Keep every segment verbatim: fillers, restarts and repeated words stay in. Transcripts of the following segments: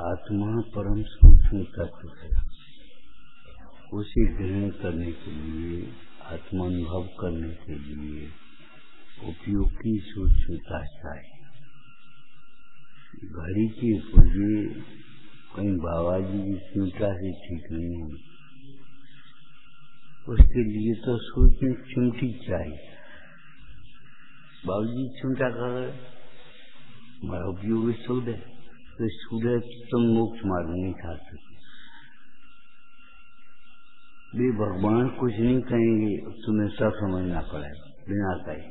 आत्मा परम सूक्ष्म तत्व है। उसे ग्रहण करने के लिए, आत्मानुभव करने के लिए उपयोग की सूक्ष्मता चाहिए। घड़ी की पुर्जे कहीं बाबा जी की चिमटा से ठीक नहीं है, उसके लिए तो सूक्ष्म चिमटी चाहिए। बाबू जी चिमटा कर हमारा उपयोग सूद है, तो सूद है तुम मोक्ष मार्ग नहीं खा सकते। वे भगवान कुछ नहीं कहेंगे, तुम्हें सब समझना पड़ेगा बिना कहे।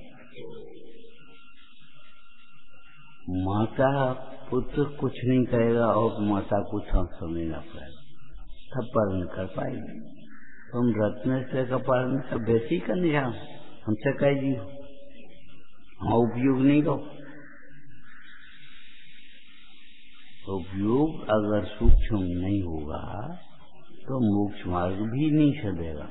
माता पुत्र कुछ नहीं कहेगा और माता को सब समझना पड़ेगा, तब पालन कर पाएगी। तुम रत्न से का पालन सब वैसे ही करने जाओ, हमसे कह जी हाँ उपयोग नहीं करो। उपयोग अगर सूक्ष्म नहीं होगा तो मोक्ष मार्ग भी नहीं सदेगा।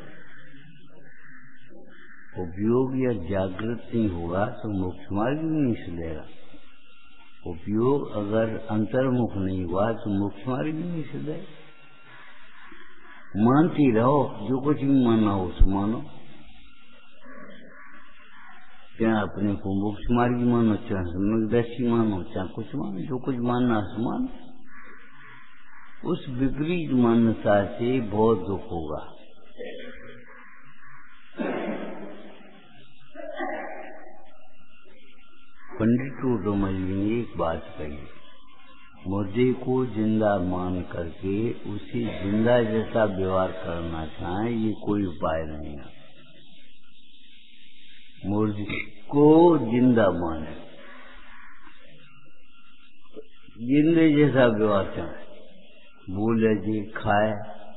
उपयोग या जागृत नहीं होगा तो मोक्ष मार्ग भी नहीं सदेगा। उपयोग अगर अंतर्मुख नहीं हुआ तो मोक्ष मार्ग भी नहीं सदेगा। मानती रहो, जो कुछ भी मानना हो उसे मानो। चाहे अपने को मोक्ष मार्गी मानो, चाहे सम्यकदर्शी मानो, चाहे कुछ मानो, जो कुछ मानना है मानो। उस विपरीत मान्यता से बहुत दुख होगा। पंडित टोडरमल ने एक बात कही, मुर्दे को जिंदा मान करके उसे जिंदा जैसा व्यवहार करना चाहे ये कोई उपाय नहीं है। मुर्दे को जिंदा माने, जिंदे जैसा व्यवहार चाहे, बोले जी खाए,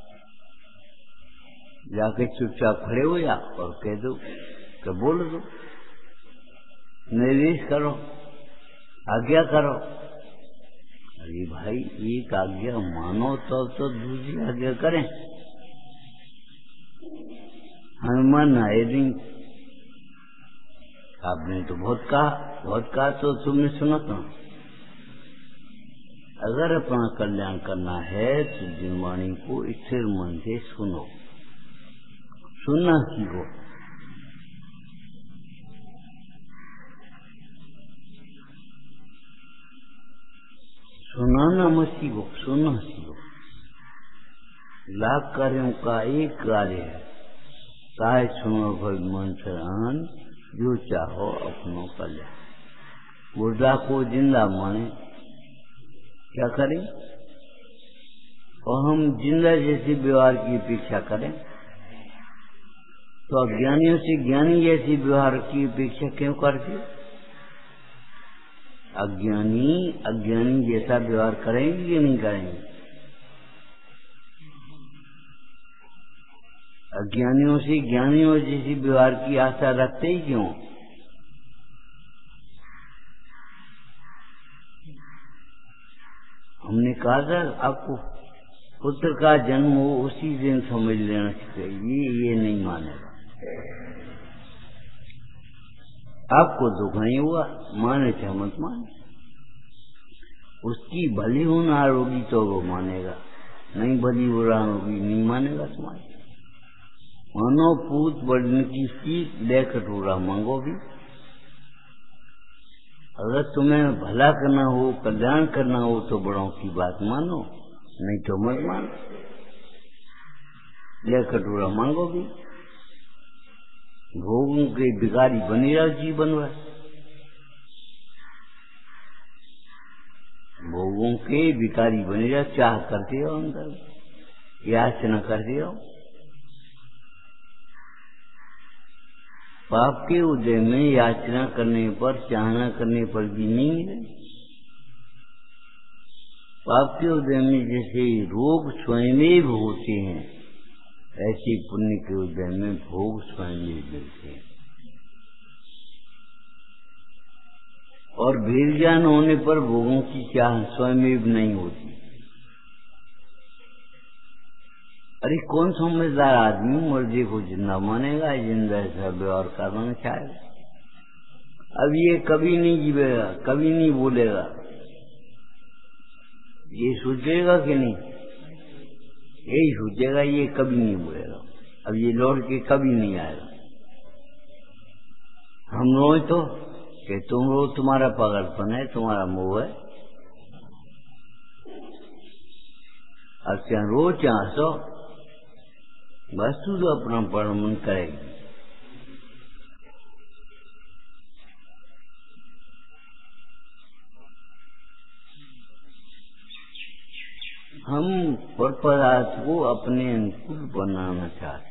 जाके चुपचाप खड़े हो जा और कह दो कि बोल दो, निर्देश करो, आज्ञा करो। अरे भाई एक आज्ञा मानो तो तो दूसरी आज्ञा करें। हनुमान आए नहीं, आपने तो बहुत कहा बहुत कहा तो तुमने सुना तो। अगर अपना कल्याण करना है तो जिनवाणी को स्थिर मन से सुनो, सुनना सीखो। सुनाना मत सीखो, सुनना सीखो। लाख कार्यों का एक कार्य है, ताय सुनो भगवान शरण, जो चाहो अपनो कल्याण। मुर्दा को जिंदा माने, क्या करें? और हम जिंदा जैसे व्यवहार की अपेक्षा करें तो अज्ञानियों से ज्ञानी जैसी व्यवहार की अपेक्षा क्यों करते? अज्ञानी अज्ञानी जैसा व्यवहार करेंगे कि नहीं करेंगे? अज्ञानियों से ज्ञानियों जैसी व्यवहार की आशा रखते ही क्यों? हमने कहा था आपको पुत्र का जन्म हो उसी दिन समझ लेना चाहिए, ये नहीं मानेगा। आपको दुख नहीं हुआ, माने चाहे मत माने। उसकी भली होना होगी तो वो मानेगा, नहीं भली बुरा होगी नहीं मानेगा तुम्हारी। मानो पूत बढ़ने की सीख ले कटोरा मांगो भी। अगर तुम्हें भला करना हो, कल्याण करना हो तो बड़ों की बात मानो, नहीं तो मत मानो। ले कटोरा मांगो भी। भोगों के भिखारी बनी रहो जीवन भर, भोगों के भिखारी बनी रहो, चाह करते हो अंदर, याचना करते हो। पाप के उदय में याचना करने पर, चाहना करने पर भी नहीं मिले। पाप के उदय में जैसे रोग स्वयं होते हैं, ऐसे पुण्य के उदय में भोग स्वयं मिलते हैं। और भेद ज्ञान होने पर भोगों की चाह स्वयं नहीं होती। अरे कौन समझदार आदमी मुर्दे को जिंदा मानेगा, जिंदा ऐसा व्यवहार करना चाहेगा? अब ये कभी नहीं जीवेगा, कभी नहीं बोलेगा, ये सोचेगा कि नहीं? यही सोचेगा, ये कभी नहीं बोलेगा, अब ये लौट के कभी नहीं आएगा। हम रोए तो कि तुम रो, तुम्हारा पागलपन है, तुम्हारा मोह है। अब चाहे रो चाहे हंसो, वस्तु तो अपना परमन करेगी। हम पर पदार्थ को अपने अनुकूल बनाना चाहते,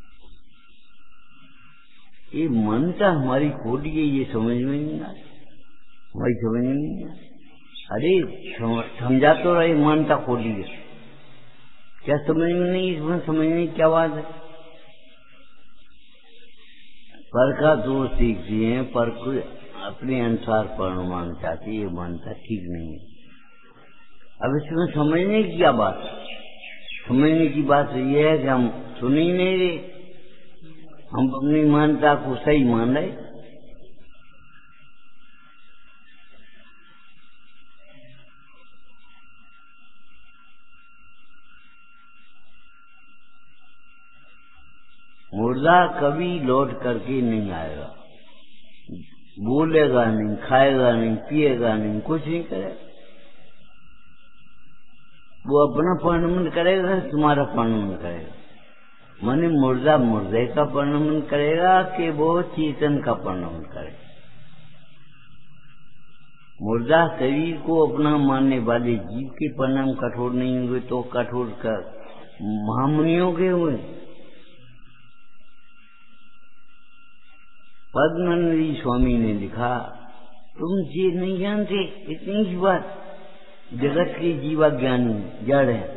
ये मान्यता हमारी खोटी है, ये समझ में नहीं आती, हमारी समझ में नहीं आती। अरे समझा तो रहे मान्यता खोटी है, क्या समझ में नहीं? इसमें समझने की क्या बात है? पर का दोष सीखती है, पर कोई अपने अनुसार परिणाम चाहती है, ये मान्यता ठीक नहीं है। अब इसमें समझने की क्या बात है? समझने की बात यह है कि हम सुन ही नहीं रहे, हम अपनी मान्यता को सही मान रहे। मुर्दा कभी लौट करके नहीं आएगा, बोलेगा नहीं, खाएगा नहीं, पिएगा नहीं, कुछ नहीं करेगा। वो अपना परिणमन करेगा, तुम्हारा परिणमन करेगा। माने मुर्दा मुर्दे का परिणमन करेगा कि वो चेतन का परिणमन करेगा। मुर्दा शरीर को अपना मानने वाले जीव के परिणाम कठोर नहीं हुए तो कठोर कर महामुनियों के हुए। पद्मनाभ स्वामी ने लिखा, तुम ये नहीं जानते, इतनी ही बात, जगत के जीवा ज्ञानी जड़ है,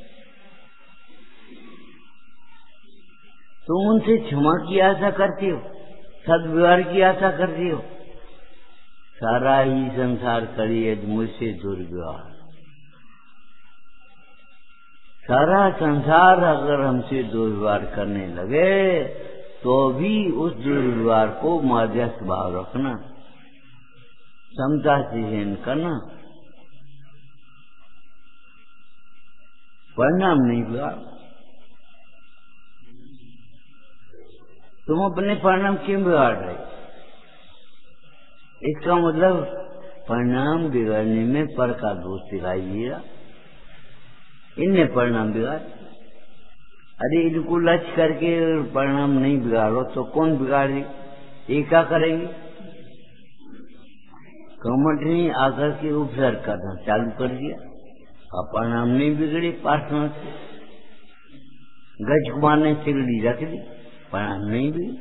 तुम उनसे क्षमा की आशा करते हो, सद्व्यवहार की आशा करते हो। सारा ही संसार करे मुझसे दुर्व्यवहार, सारा संसार अगर हमसे दुर्व्यवहार करने लगे तो भी उस दुर्व्यवहार को मध्यस्थ भाव रखना, समता से सहन करना, परिणाम नहीं बिगाड़। तुम अपने परिणाम क्यों बिगाड़ रहे? इसका मतलब परिणाम बिगड़ने में पर का दोष दिखाई दे रहा, इनने परिणाम बिगाड़। अरे इनको लक्ष्य करके परिणाम नहीं बिगाड़ो तो कौन बिगाड़े? ये क्या करेंगे? कमठ ने आकर के उपसर्ग करना चालू कर दिया, अब परिणाम नहीं बिगड़े। पार्षण से गज कुमार ने सिगड़ी रख दी, परिणाम नहीं बिगड़े।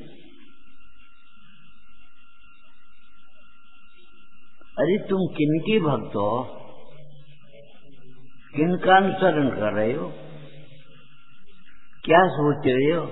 अरे तुम किनके भक्त हो? किनका अनुसरण कर रहे हो? क्या सोच रहे हो?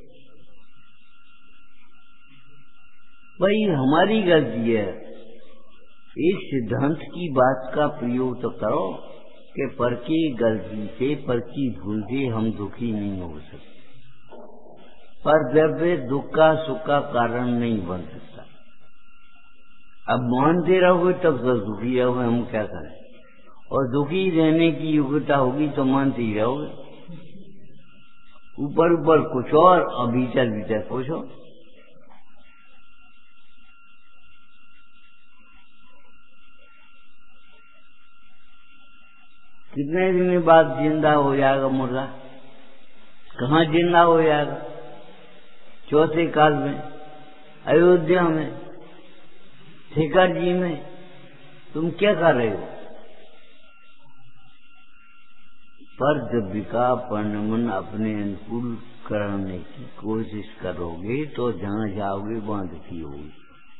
भाई हमारी गलती है, इस सिद्धांत की बात का प्रयोग तो करो कि पर की गलती से, पर की भूल से हम दुखी नहीं हो सकते। पर द्रव्य दुख का सुख का कारण नहीं बन सकता। अब मानते रहोगे तब तो दुखी रहोगे, हम क्या करें? और दुखी रहने की योग्यता होगी तो मानते ही रहोगे। ऊपर ऊपर कुछ और और भीतर भीतर कुछ और। कितने दिन बाद जिंदा हो जाएगा मुर्दा? कहाँ जिंदा हो जाएगा? चौथे काल में, अयोध्या में, ठेकर जी में। तुम क्या कर रहे हो? पर जब का परिणमन अपने अनुकूल करने की कोशिश करोगे तो जहाँ जाओगे वहां दुखी होगी।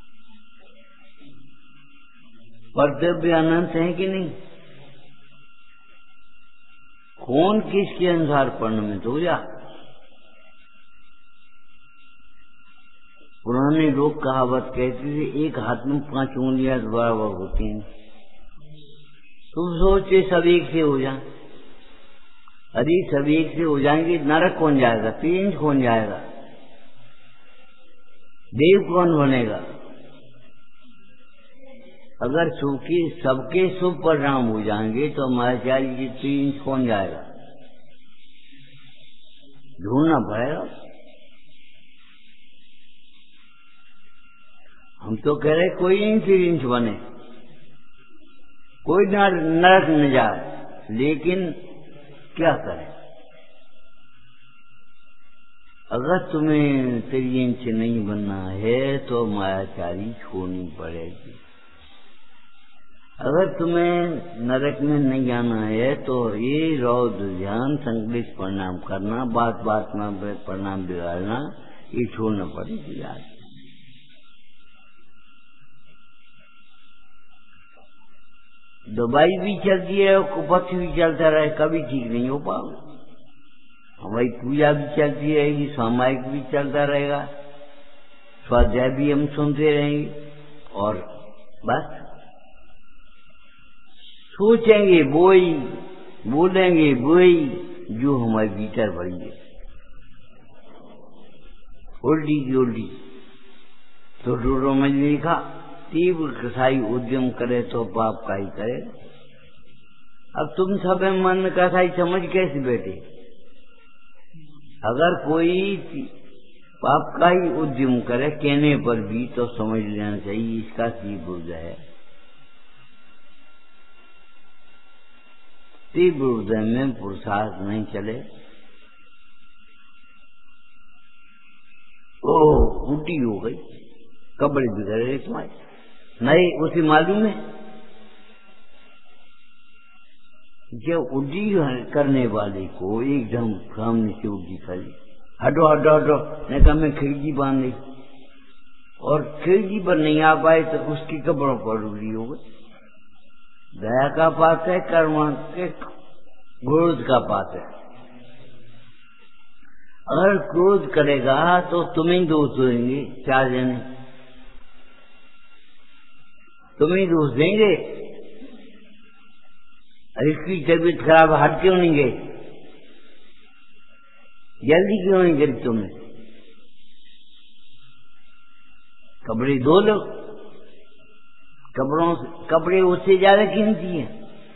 कर्तव्य अनंत है कि नहीं? कौन किसके अनुसार परिणमित हो जा? पुराने लोग कहावत कहते थे, एक हाथ में पांच उंगलियां बराबर होती हैं। तुम सोचे सब एक से हो जाए। अरे सब एक से हो जाएंगे, नरक कौन जाएगा? पेंच कौन जाएगा? देव कौन बनेगा? अगर सबके सबके शुभ परिणाम हो जाएंगे तो महाचार्य जी तीन इंच कौन जाएगा? ढूंढना पड़ेगा। हम तो कह रहे कोई इंच इंच बने, कोई नरक न जाए, लेकिन क्या करें? अगर तुम्हें तेरी इंच नहीं बनना है तो मायाचारी छोड़नी पड़ेगी। अगर तुम्हें नरक में नहीं जाना है तो ये रौद्र ध्यान संकलित प्रणाम करना, बात बात में प्रणाम बिगाड़ना, ये छोड़ना पड़ेगी। आज दवाई भी चलती है, कुपथ भी चलता रहे, कभी ठीक नहीं हो पाओगे। हमारी पूजा भी चलती रहेगी, सामायिक भी चलता रहेगा, स्वाध्याय भी हम सुनते रहेंगे, और बस सोचेंगे वही, बोलेंगे वही जो हमारे भीतर भरी है, उल्टी की उल्टी। तो डोडो में लिखा, तीव्र कसाई उद्यम करे तो पाप का ही करे। अब तुम सब मन कसाई समझ कैसे बैठे? अगर कोई पाप का ही उद्यम करे कहने पर भी तो समझ लेना चाहिए इसका तीव्र हृदय है। तीव्र हृदय में पुरुषार्थ नहीं चले। ओ उल्टी हो गई, कपड़े बिगड़ गए तुम्हारे, नहीं उसे मालूम है जब उल्टी करने वाले को एकदम सामने से उल्टी करी, हटो हटो हटो, नहीं कहा मैं खिड़की बांध ली, और खिड़की पर नहीं आ पाए तो उसके कपड़ों पर उल्टी हो गई। दया का पात है, कर्म के क्रोध का पात है। अगर क्रोध करेगा तो तुम्हें दोष देंगे, चार जने तुम्हें दोष देंगे। इसकी तबीयत खराब, हट क्यों नहीं गई, जल्दी क्यों नहीं करी तुमने, कपड़े धो लो। कपड़ों कपड़े उससे ज्यादा कीमती हैं।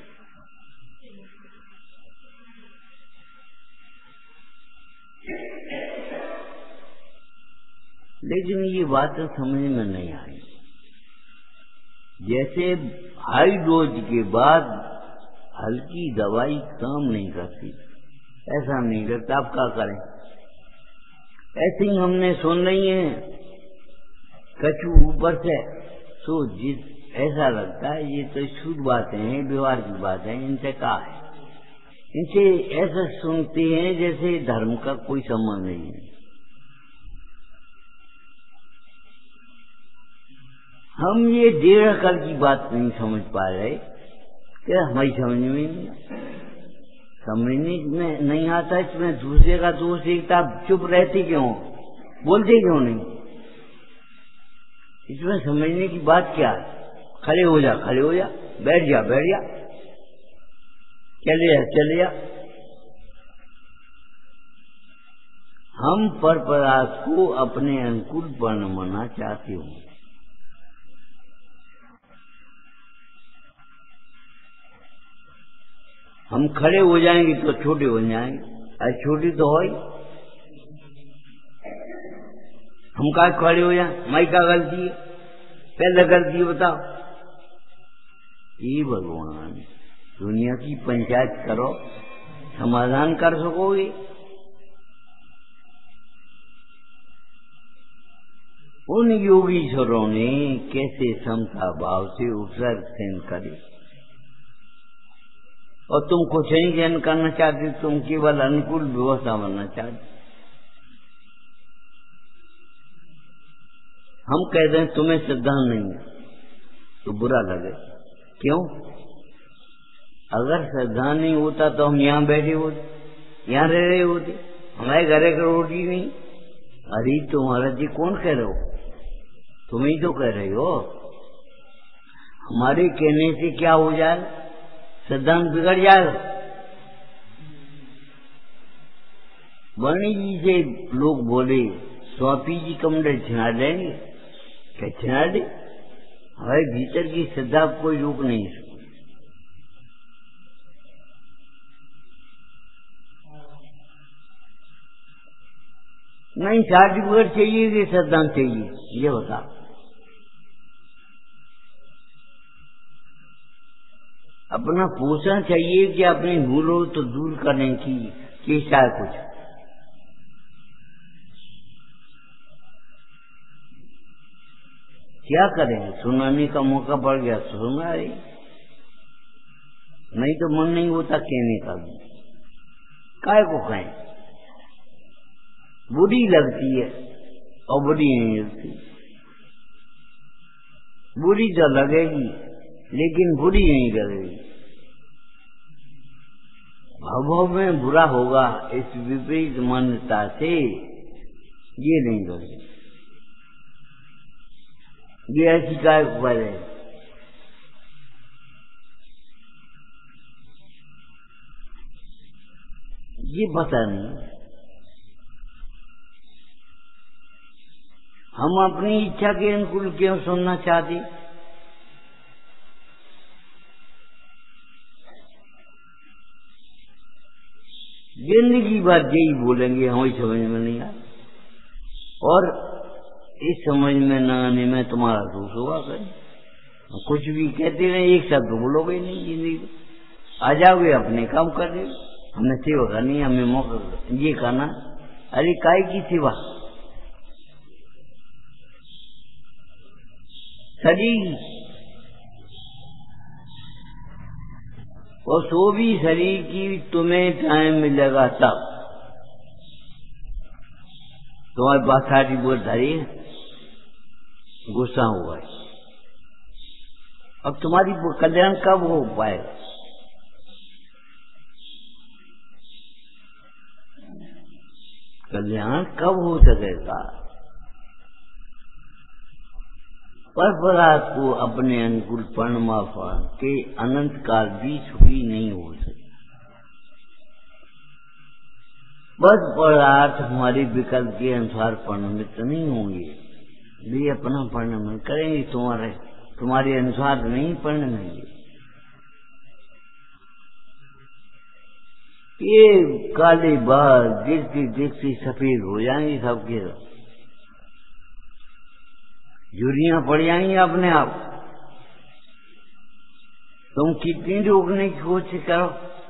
लेकिन ये बातें समझ में नहीं आई। जैसे हाई डोज के बाद हल्की दवाई काम नहीं करती, ऐसा नहीं करता। आप क्या करें? ऐसे ही हमने सुन रही है कछु ऊपर से, सो जिस ऐसा लगता है ये तो शुद्ध बातें हैं, व्यवहार की बातें हैं, इनसे क्या है? इनसे ऐसा सुनते हैं जैसे धर्म का कोई संबंध नहीं है। हम ये डेढ़ अकल की बात नहीं समझ पा रहे, क्या हमारी समझ में नहीं, समझने में नहीं आता। इसमें दूसरे का दोष देखता, चुप रहते क्यों, बोलते क्यों नहीं? इसमें समझने की बात क्या है? खड़े हो जा, खड़े हो जा, बैठ जा, बैठ जा, चले जा, चले जा। हम पर पदार्थ को अपने अनुकूल बनवाना चाहते हो। हम खड़े हो जाएंगे तो छोटे हो जाएंगे, अरे छोटे तो हो ही। हम का खड़े हो जाए, माई का गलती है, पहले गलती बताओ। ये भगवान, दुनिया की पंचायत करो, समाधान कर सकोगे? उन योगीश्वरों ने कैसे समता भाव से उपसर्ग सहन करे, और तुम कुछ नहीं सहन करना चाहते, तुम केवल अनुकूल व्यवस्था बनना चाहते। हम कहते हैं तुम्हें श्रद्धा नहीं है तो बुरा लगे, क्यों? अगर श्रद्धा नहीं होता तो हम यहाँ बैठे होते, यहाँ रह रहे होते, हमारे घरे का रोटी नहीं। अरे तुम्हारा जी कौन कह रहे हो? तुम ही तो कह रहे हो। हमारे कहने से क्या हो जाए? सिद्धांत बिगड़ जाएगा। वाणी जी से लोग बोले स्वापी जी कमरे छिना देंगे, क्या छिना दे? हमारे भीतर की श्रद्धा को कोई रोक नहीं सकता। नहीं सर्टिफिकेट चाहिए कि श्रद्धा चाहिए, ये बता। अपना पोषण चाहिए कि अपनी भूलों तो दूर करने की चेष्टा है कुछ। क्या करें, सुनाने का मौका पड़ गया तो सुना रही, नहीं तो मन नहीं होता कहने का भी। काय को कहें, बुरी लगती है और बुरी नहीं लगती। बुरी तो लगेगी लेकिन बुरी नहीं लगेगी। भाव में बुरा होगा इस विपरीत मान्यता से ये नहीं लगेगी। ये ऐसी काय को करे, ये पता नहीं। हम अपनी इच्छा के अनुकूल क्यों सुनना चाहते? जिंदगी भर यही बोलेंगे, हमें समझ में नहीं आया। और इस समझ में न आने में तुम्हारा दोष होगा। कहीं कुछ भी कहते रहे, एक शब्द बोलोगे नहीं जिंदगी में। आ जाओगे अपने काम करने, हमने सेवा करनी, हमें मौका ये करना। अरे काय की सेवा? शरीर, और सो भी शरीर की तुम्हें टाइम मिलेगा तब। तुम्हारे पास सारी बोल धरी, गुस्सा हुआ है। अब तुम्हारी कल्याण कब हो पाएगा? कल्याण कब हो सकेगा? पर पदार्थ को अपने अनुकूल परमात्मा के अनंत काल भी सुखी नहीं हो सकता। बस पदार्थ हमारे विकल्प के अनुसार परिणमित नहीं होंगे, वे अपना परिणमित करेंगे, तुम्हारे तुम्हारे अनुसार नहीं परिणमेंगे। ये काले बाल गिरती गिरती सफेद हो जाएंगे, सबके झुर्रियां पड़ जाएंगी अपने आप। तुम कितनी रोकने की कोशिश करो,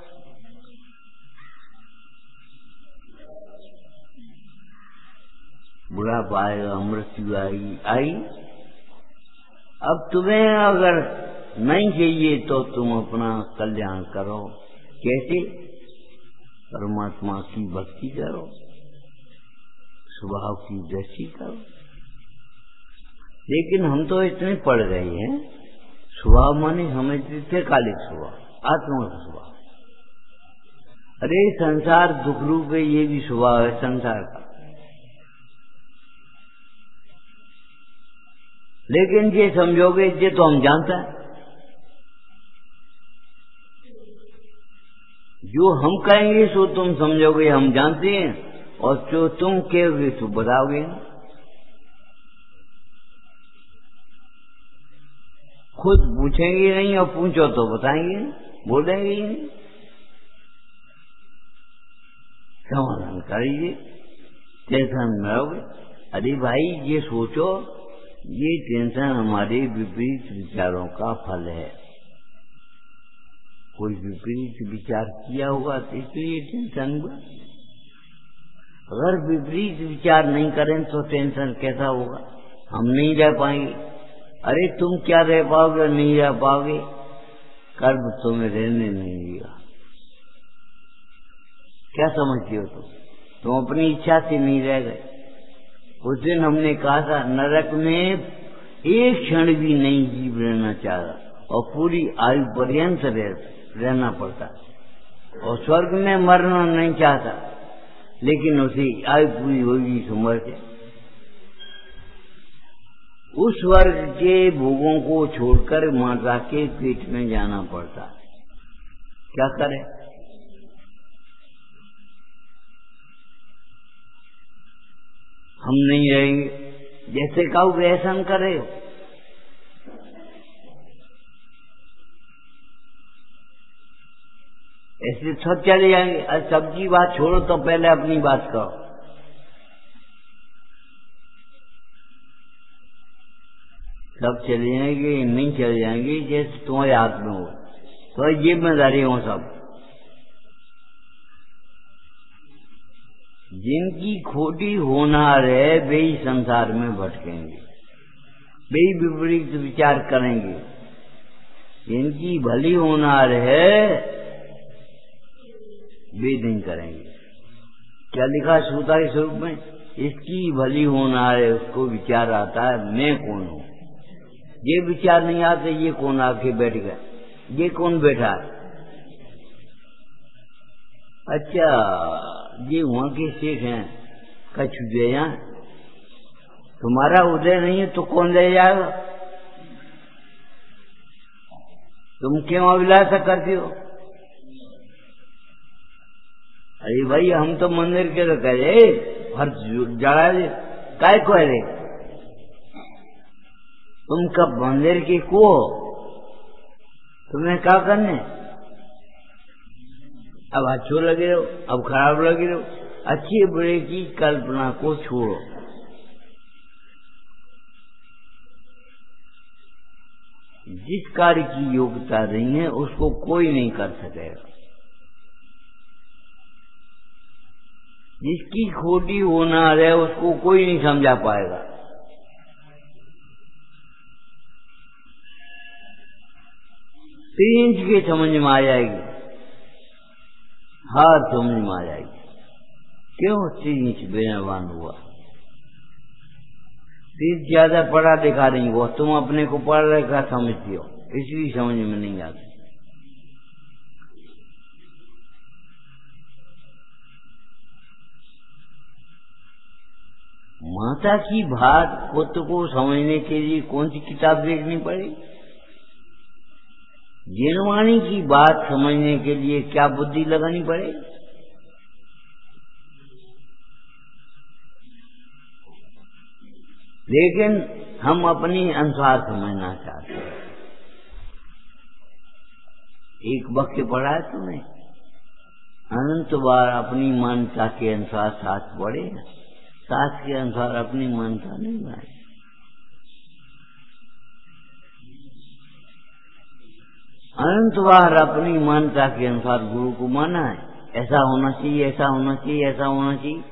बुढ़ापा आएगा, मृत्यु आएगी आई। अब तुम्हें अगर नहीं चाहिए तो तुम अपना कल्याण करो। कैसे? परमात्मा की भक्ति करो, स्वभाव की दृष्टि करो। लेकिन हम तो इतने पड़ गए हैं, स्वभाव माने समझते थे कालिक स्वभाव, आत्मा का स्वभाव। अरे संसार दुख रूप है, ये भी स्वभाव है संसार का। लेकिन ये समझोगे ये तो हम जानता है, जो हम कहेंगे सो तुम समझोगे हम जानते हैं, और जो तुम कहोगे तो बताओगे। खुद पूछेंगे नहीं और पूछो तो बताएंगे, बोलेंगे ही नहीं। समाधान करिए, टेंशन में रहोगे। अरे भाई ये सोचो, ये टेंशन हमारे विपरीत विचारों का फल है। कोई विपरीत विचार किया होगा तो ये टेंशन हुआ। अगर विपरीत विचार नहीं करें तो टेंशन कैसा होगा? हम नहीं रह पाएंगे। अरे तुम क्या रह पाओगे? नहीं रह पाओगे, कर्म तुम्हें रहने नहीं देगा। क्या समझते हो तुम? तुम अपनी इच्छा से नहीं रह गए। उस दिन हमने कहा था नरक में एक क्षण भी नहीं जीव रहना चाहा, और पूरी आयु पर्यंत रहना पड़ता, और स्वर्ग में मरना नहीं चाहता, लेकिन उसे आयु पूरी होगी तो मर जाए। उस वर्ग के भोगों को छोड़कर माता के पेट में जाना पड़ता। क्या करें? हम नहीं रहेंगे। जैसे कहो वैसा करे, ऐसे सब चले जाएंगे। अरे सबकी बात छोड़ो तो पहले अपनी बात करो। सब चले जाएंगे, नहीं चले जाएंगे, जैसे तुम्हारे हाथ में हो, तो जिम्मेदारी हो सब। जिनकी खोटी होनार है वे ही संसार में भटकेंगे, वे ही विपरीत विचार करेंगे। जिनकी भली होनार है वे नहीं करेंगे। क्या लिखा श्रोता के स्वरूप में? इसकी भली होनार है, उसको विचार आता है मैं कौन हूं। ये विचार नहीं आते ये कौन आके बैठ गया, ये कौन बैठा है। अच्छा ये वहां के शेख हैं, कछु दे जाए, तुम्हारा उदय नहीं है तो कौन ले जाएगा। तुम क्यों अभिलाषा करती हो? अरे भाई हम तो मंदिर के तो कह रहे हर जड़ा दे काय को है रे, तुम कब मंदिर के को तुम्हें क्या करने। अब अच्छो लगे रहो, अब खराब लगे रहो, अच्छे बुरे की कल्पना को छोड़ो। जिस कार्य की योग्यता नहीं है उसको कोई नहीं कर सकेगा। जिसकी खोटी होनार है उसको कोई नहीं समझा पाएगा। तीन के समझ में आ जाएगी, हार समझ में आ जाएगी। क्यों? तीन इंच बेनवान हुआ, तीन ज्यादा पढ़ा लिखा नहीं हुआ, तुम अपने को पढ़ लिखा समझती हो, इसलिए समझ में नहीं आती। माता की बात पुत्र को समझने के लिए कौन सी किताब देखनी पड़ेगी? जिनवाणी की बात समझने के लिए क्या बुद्धि लगानी पड़ेगी? लेकिन हम अपनी अनुसार समझना चाहते हैं। एक वाक्य पढ़ा है तुमने, अनंत बार अपनी मान्यता के अनुसार साथ बढ़े, साथ के अनुसार अपनी मान्यता नहीं बढ़े। अनंत बार अपनी मान्यता के अनुसार गुरु को माना है, ऐसा होना चाहिए, ऐसा होना चाहिए, ऐसा होना चाहिए।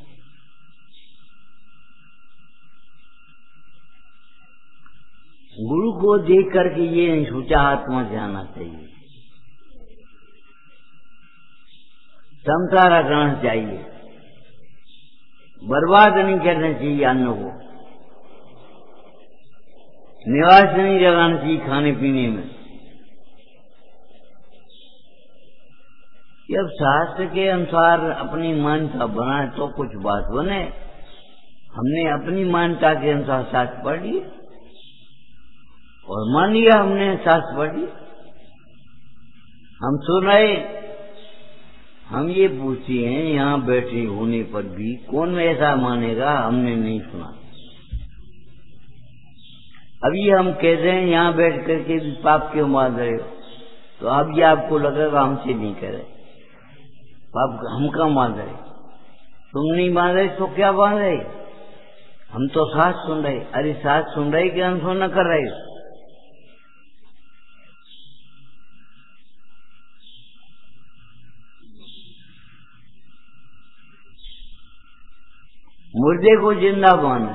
गुरु को देख करके ये नहीं सोचा आत्मा जाना चाहिए, समता रखना चाहिए, बर्बाद नहीं करना चाहिए अन्न को, निवास नहीं लगाना चाहिए खाने पीने में। जब शास्त्र के अनुसार अपनी मान्यता बनाए तो कुछ बात बने। हमने अपनी मान्यता के अनुसार शास्त्र पढ़ लिए और मान लिया, हमने शास्त्र पढ़ लिया, हम सुन रहे। हम ये पूछते हैं यहाँ बैठे होने पर भी कौन ऐसा मानेगा हमने नहीं सुना। अभी हम कहते हैं यहाँ बैठ करके भी पाप क्यों मान रहे हो, तो अब ये आपको लगेगा हमसे नहीं कह रहे, पाप हम क्या मान रहे। तुम नहीं मान रहे तो क्या मान रहे? हम तो साथ सुन रहे। अरे साथ सुन रहे कि अनसुना कर रहे? मुर्दे को जिंदा माना,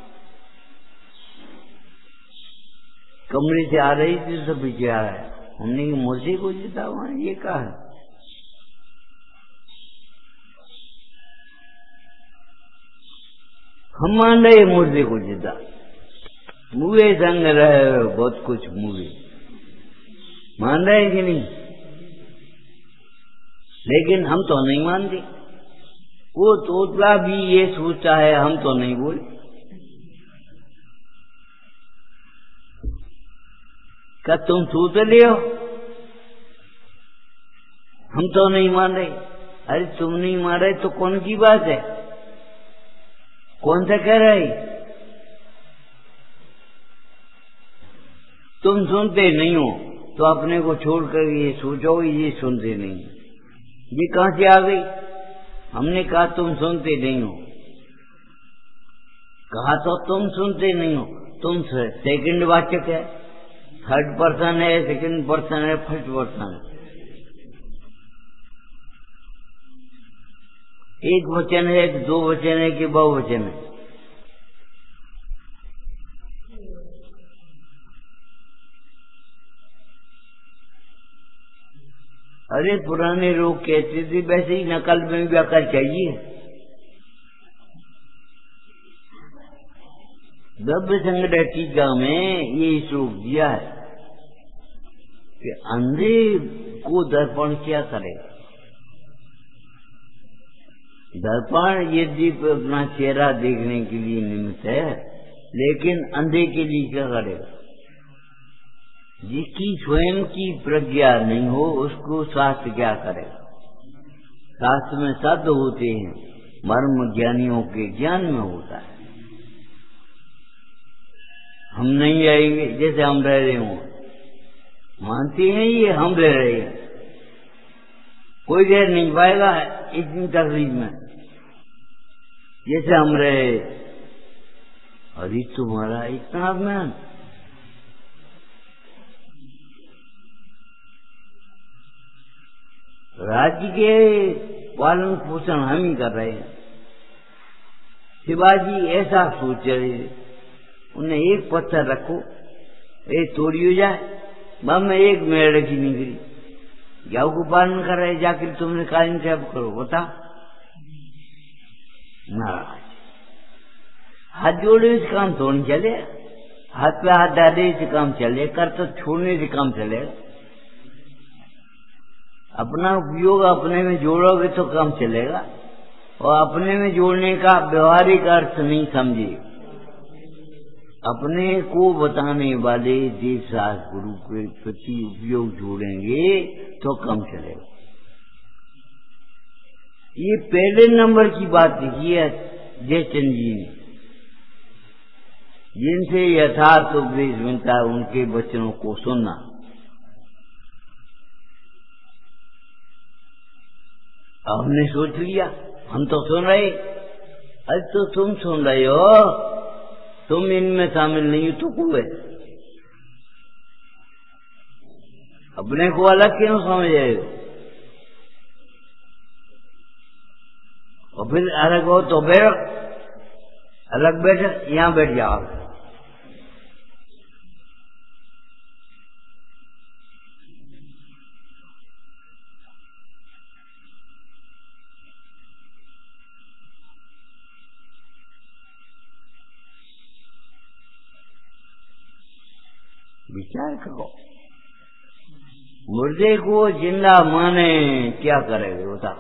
कमरे से आ रही थी तो पीछे आ रहा है, हमने मुर्दे को जिंदा माना, ये कहा है? हम मान रहे मुर्दे को जिंदा, मुए संग रहे बहुत कुछ मुए मान रहे कि नहीं? लेकिन हम तो नहीं मानते। वो तोतला भी ये सोचता है, हम तो नहीं बोले। क्या तुम सोच रहे हो? हम तो नहीं मान रहे। अरे तुम नहीं मान रहे तो कौन की बात है? कौन सा कह रहे? तुम सुनते नहीं हो तो अपने को छोड़कर ये सोचो ये सुनते नहीं। ये कहां से आ गई? हमने कहा तुम सुनते नहीं हो। कहा तो तुम सुनते नहीं हो। तुम सेकंड वाचक है, थर्ड पर्सन है, सेकंड पर्सन है, फर्स्ट पर्सन है। एक वचन है कि दो वचन है कि बहुवचन है? अरे पुराने लोग कहते थे वैसे ही नकल में भी अकल चाहिए। द्रव्य संग्रह टीका में ये श्लोक दिया है कि अंधे को दर्पण क्या करेगा। दर्पण यदि अपना चेहरा देखने के लिए निमित्त है, लेकिन अंधे के लिए क्या करेगा? जिसकी स्वयं की प्रज्ञा नहीं हो उसको शास्त्र क्या करेगा? शास्त्र में शब्द होते हैं, मर्म ज्ञानियों के ज्ञान में होता है। हम नहीं आएंगे जैसे हम रह रहे हों, मानते हैं ये हम रह रहे हैं, कोई रह नहीं पाएगा इतनी तकलीफ में जैसे हम रहे। अरे तुम्हारा इतना अभिमान, राज्य के पालन पोषण हम ही कर रहे हैं। शिवाजी ऐसा सोच रहे, उन्हें एक पत्थर रखो, एक तोड़ी हो जाए, बाद में एक मेढ़ की निकली, जाओ को पालन कर रहे, जाकर तुमने कालीन साहब करो, बता। नाराज हाथ जोड़े से काम तो नहीं चले, हाथ पे हाथ डाले से काम चले, कर तो छोड़ने से काम चलेगा। अपना उपयोग अपने में जोड़ोगे तो काम चलेगा, और अपने में जोड़ने का व्यवहारिक अर्थ नहीं समझे। अपने को बताने वाले देव शास्त्र गुरु के प्रति उपयोग जोड़ेंगे तो कम चलेगा। ये पहले नंबर की बात लिखी है जयचंद जी ने, जिनसे यथार्थ उपदेश मिलता है उनके वचनों को सुनना। हमने सोच लिया हम तो सुन रहे, अरे तो तुम सुन रहे हो, तुम इनमें शामिल नहीं हो तो क्यों है? अपने को अलग क्यों समझ रहे हो? और फिर अलग हो तो बैठ, अलग बैठ, यहां बैठ जाओ। विचार करो, मुर्दे को जिंदा माने क्या करेगा बता?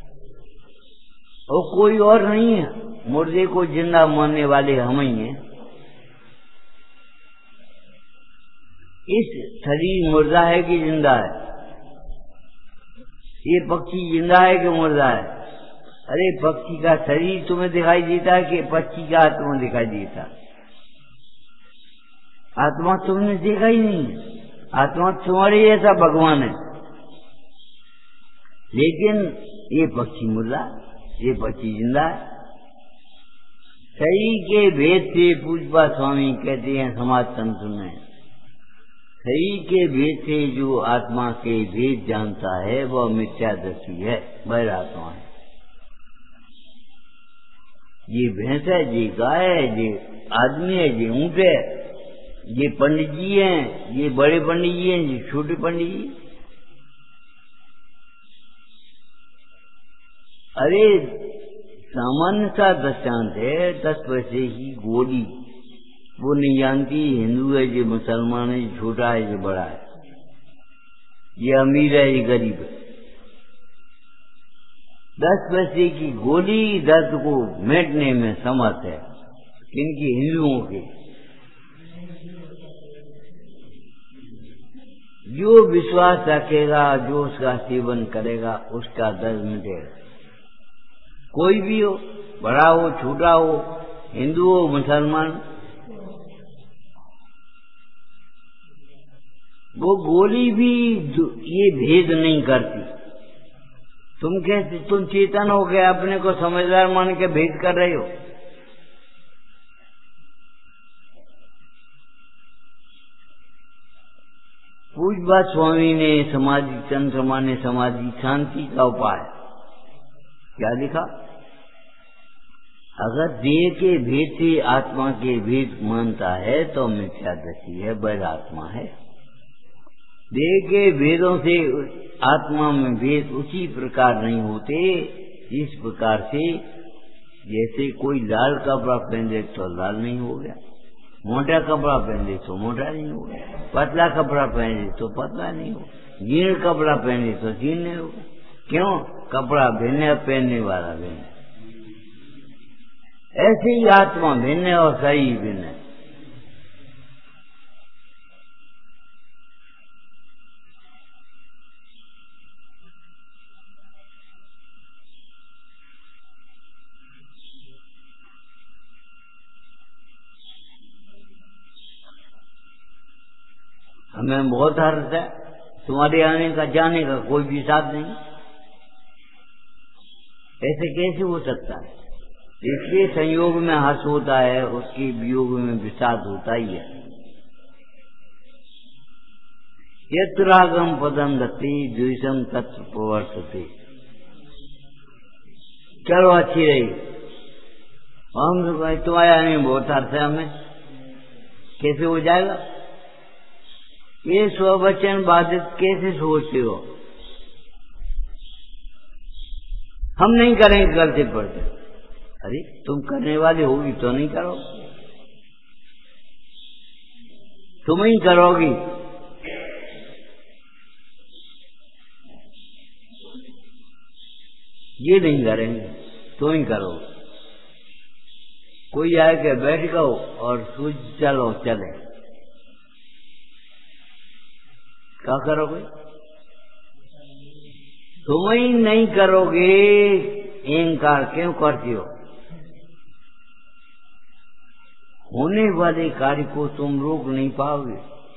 और कोई और नहीं है, मुर्दे को जिंदा मानने वाले हम ही हैं। इस शरीर मुर्दा है कि जिंदा है? ये पक्षी जिंदा है कि मुर्दा है? अरे पक्षी का शरीर तुम्हें दिखाई देता है कि पक्षी का आत्मा दिखाई देता? आत्मा तुमने देखा ही नहीं, आत्मा तुम्हारे जैसा भगवान है। लेकिन ये पक्षी मुर्दा, ये पक्षी जिंदा है। शरीर के भेद से पूजपा स्वामी कहते हैं समाज तंत्र में, शरीर के भेद से जो आत्मा के भेद जानता है वह मिथ्यादर्शी है, वह आत्मा है। ये भैंस है, ये गाय है, ये आदमी है, ये ऊंट है, ये पंडित जी हैं, ये बड़े पंडित जी हैं, ये छोटे पंडित जी। अरे सामान्य सा दृष्टांत है, दस पैसे की गोली, वो नहीं जानती हिंदू है ये मुसलमान है, ये छोटा है ये बड़ा है, ये अमीर है ये गरीब है। दस पैसे की गोली दर्द को मिटने में समर्थ है, किनकी? हिंदुओं के। जो विश्वास रखेगा, जो उसका सेवन करेगा, उसका दर्द मिटेगा। कोई भी हो, बड़ा हो छोटा हो, हिंदू हो मुसलमान, वो गोली भी ये भेद नहीं करती तुम कैसे, तुम चेतन हो गए, अपने को समझदार मान के भेद कर रहे हो। पूज्य स्वामी ने समाधि चंद्रमा ने समाधि शांति का उपाय क्या लिखा? अगर देह के भेद से आत्मा के भेद मानता है तो मिथ्यादृष्टि है, बैध आत्मा है। देह के भेदों से आत्मा में भेद उसी प्रकार नहीं होते जिस प्रकार से जैसे कोई लाल कपड़ा पहन दे तो लाल नहीं हो गया, मोटा कपड़ा पहन दे तो मोटा नहीं हो गया, पतला कपड़ा पहन दे तो पतला नहीं हो, जीर्ण कपड़ा पहन दे तो जीर्ण नहीं होगा। क्यों? कपड़ा भिन्न, पहनने वाला भिन्न। ऐसे ही आत्मा भिन्न और शरीर भिन्न है। हमें बहुत हर्ष है, तुम्हारे आने का जाने का कोई भी हिसाब नहीं। ऐसे कैसे हो सकता है? इसलिए संयोग में हर्ष होता है, उसके वियोग में विषाद होता ही है। यत्रागम पदम दत्ते द्वेषम तत्र प्रवर्तते। चलो अच्छी रही, हम तुम्हारे आने में बहुत हर्ष है। हमें कैसे हो जाएगा? ये स्ववचन बाधित कैसे सोचते हो? हम नहीं करेंगे गलती पड़ते। अरे तुम करने वाले होगी तो नहीं करो, तुम ही करोगी। ये नहीं करेंगे, तुम ही करो। कोई आके बैठ गो और सूझ चलो चले, क्या करोगे? तुम ही नहीं करोगे, इनकार क्यों करती हो? होने वाले कार्य को तुम रोक नहीं पाओगे,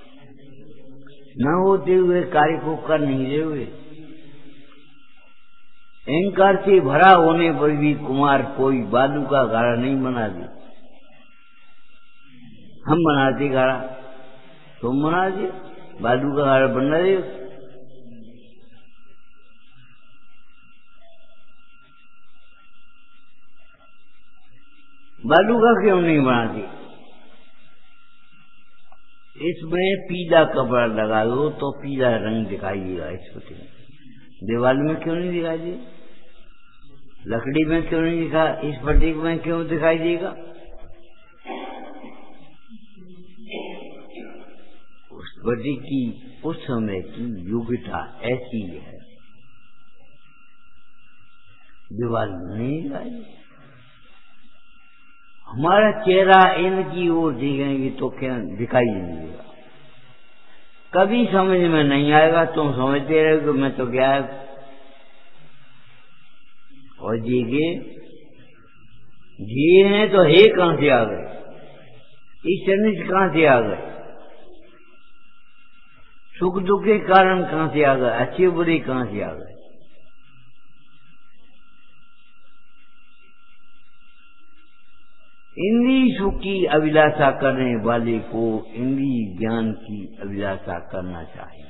न होते हुए कार्य को कर नहीं रहे। अहंकार से भरा होने पर भी कुमार कोई बालू का घड़ा नहीं बना दे। हम बनाते घड़ा, तुम बना दे, बालू का घड़ा बना दे। बालू का क्यों नहीं बनाती? इसमें पीला कपड़ा लगा दो तो पीला रंग दिखाई देगा। इसको दीवार में क्यों नहीं दिखाई देगा? लकड़ी में क्यों नहीं दिखा? इस फटीक में क्यों दिखाई देगा? उस फटीक की उस समय की योग्यता ऐसी है, दीवार में नहीं दिखाई। हमारा चेहरा इनकी ओर देखेंगे तो क्या दिखाई नहीं देगा, कभी समझ में नहीं आएगा। तुम समझते रहोगे मैं तो क्या है, और जी के जी हैं तो हे कहां से आ गए? इस शनि कहां से आ गए? सुख दुख के कारण कहां से आ गए? अच्छे बुरे कहां से आ गए? इंद्रिय सुख की अभिलाषा करने वाले को इंद्रिय ज्ञान की अभिलाषा करना चाहिए।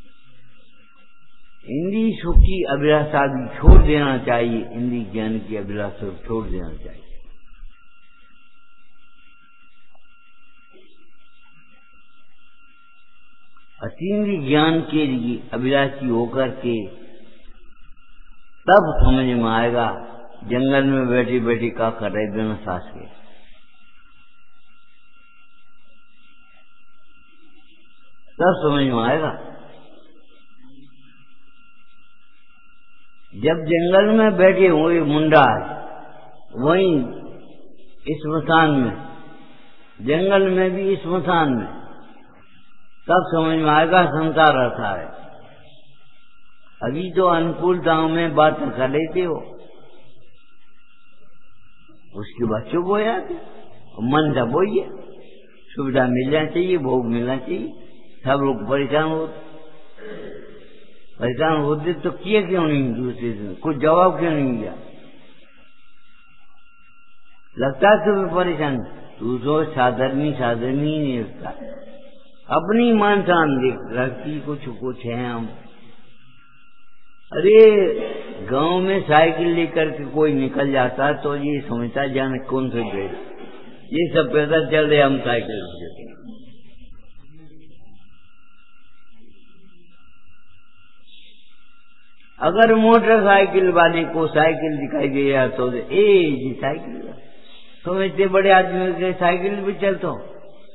इंद्रिय सुख की अभिलाषा भी छोड़ देना चाहिए, इंद्रिय ज्ञान की अभिलाषा छोड़ देना चाहिए। अतीन्द्रिय ज्ञान के लिए अभिलाषी होकर के तब समझ में आएगा जंगल में बैठी बैठी का कर रहे बिना सांस के। तब समझ में आएगा। जब जंगल में बैठे हुए मुंडा वहीं स्मशान में, जंगल में भी स्मशान में, तब समझ में आएगा संसार रहता है। अभी तो अनुकूलताओं में बातें कर लेते हो, उसके बाद चुप हो जाते। मन जब वही है, सुविधा मिलना चाहिए, भोग मिलना चाहिए, सब लोग परेशान होते। परेशान होते तो किए क्यों नहीं दूसरे दिन, कुछ जवाब क्यों नहीं दिया? लगता है तुम्हें परेशान, तू तो साधर्मी साधर्मी नहीं लगता, अपनी मान शान देख रखती कुछ कुछ है हम। अरे गांव में साइकिल लेकर के कोई निकल जाता तो ये समझता जाने कौन से ड्रेस, ये सब पैसा चल रहे हम साइकिल लेते। अगर मोटरसाइकिल वाले को साइकिल दिखाई दे रहा तो ए जी साइकिल, तुम इतने बड़े आदमी के साइकिल भी चलते हो,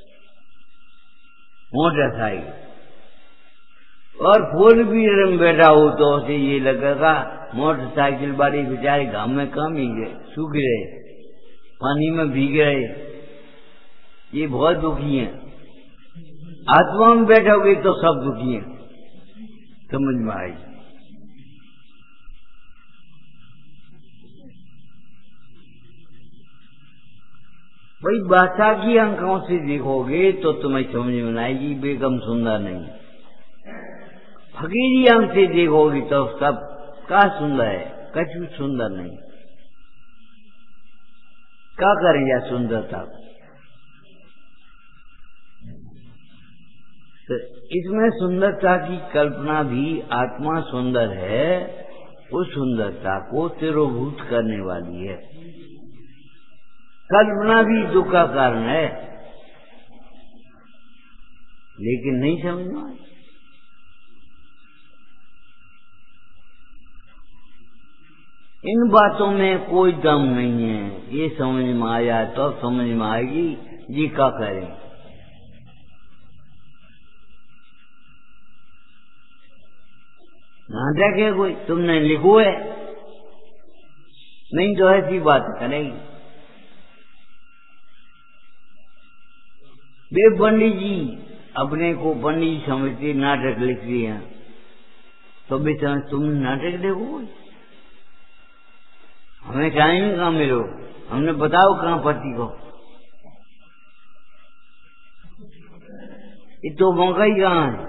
मोटरसाइकिल और फोर व्हीलर में बैठा हो तो उसे ये लगेगा मोटरसाइकिल वाले बेचारे घाम में कम ही गए, सूख रहे, पानी में भीग रहे, ये बहुत दुखी हैं। आत्मा में बैठोगे तो सब दुखी हैं, समझ में आएगी। भाई बैसाखी अंकों से देखोगे तो तुम्हें समझ में आएगी बेगम सुंदर नहीं, फकीरी अंक से देखोगे तो सब का सुंदर है, कछु सुंदर नहीं। क्या करेंगे सुंदरता? तो इसमें सुंदरता की कल्पना भी, आत्मा सुंदर है, उस सुंदरता को तिरोभूत करने वाली है। कल्पना भी दुख का कारण है, लेकिन नहीं समझना। इन बातों में कोई दम नहीं है, ये समझ में आ जाए तो समझ में आएगी जी क्या करें। नाटक है कोई, तुमने लिखो है नहीं तो ऐसी बात करेगी। वे पंडित जी अपने को पंडित जी समझते नाटक लिख रहे हैं, तो भी समझ तुम नाटक देखो, हमें टाइम कहाँ मिलो, हमने बताओ कहाँ पति को, ये तो मौका ही कहाँ है।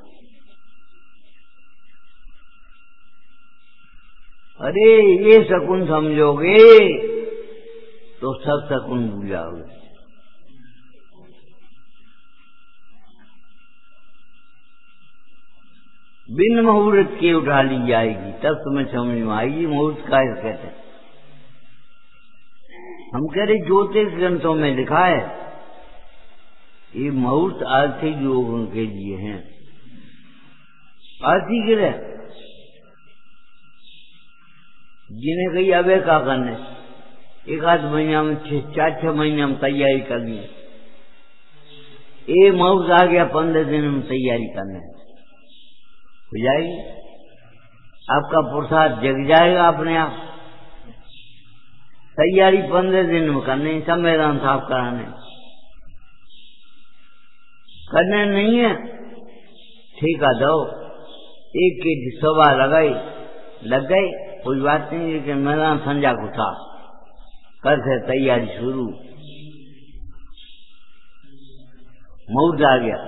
अरे ये शकुन समझोगे तो सब शकुन भूल जाओगे। बिन मुहूर्त के उठा ली जाएगी तब तुम्हें समझ में आएगी मुहूर्त का कहते हैं। हम कह रहे ज्योतिष ग्रंथों में लिखा है ये मुहूर्त आर्थिक योगों के लिए हैं, आर्थिक ग्रह जिन्हें कही अब क्या करने, एक आध महीना में छह चार छह महीने में तैयारी करनी है, ये मुहूर्त आ गया पंद्रह दिन में तैयारी करने हो जाएगी, आपका पुरुषार्थ जग जाएगा अपने आप। तैयारी पंद्रह दिन में करने, सब मैदान साफ कराने, करने नहीं है ठेका दो, एक के सवा लगाई लग गई कोई बात नहीं, लेकिन मैदान संजा को था कर से तैयारी शुरू, मुहूर्त आ गया।